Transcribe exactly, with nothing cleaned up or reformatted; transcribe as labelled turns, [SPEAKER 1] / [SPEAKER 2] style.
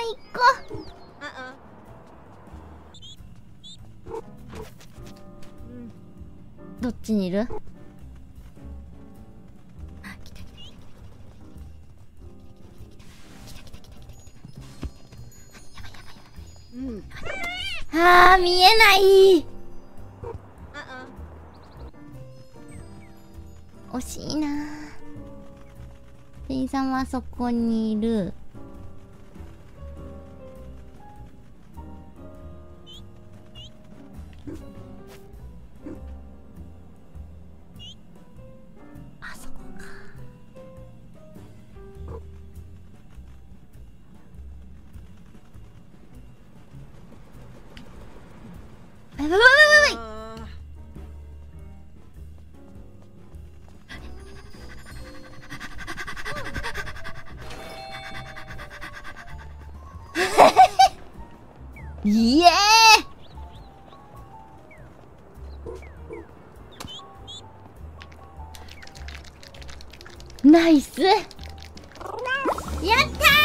[SPEAKER 1] 行こう。どっちにいる？あ、来た来た来た来た来た来た来た来た来た来た来た来た。やばいやばいやばいやばい。うん。あー、見えない。惜しいな。店員さんはそこにいる。あそこか。あ、やばいやばいやばい。イエーイ、ナイス。やった